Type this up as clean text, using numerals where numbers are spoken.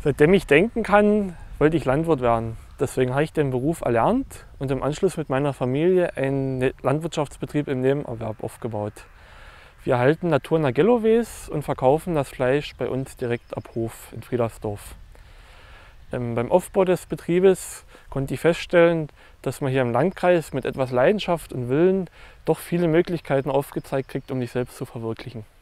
Seitdem ich denken kann, wollte ich Landwirt werden. Deswegen habe ich den Beruf erlernt und im Anschluss mit meiner Familie einen Landwirtschaftsbetrieb im Nebenerwerb aufgebaut. Wir halten naturnahe Gelloways und verkaufen das Fleisch bei uns direkt ab Hof in Friedersdorf. Beim Aufbau des Betriebes konnte ich feststellen, dass man hier im Landkreis mit etwas Leidenschaft und Willen doch viele Möglichkeiten aufgezeigt kriegt, um sich selbst zu verwirklichen.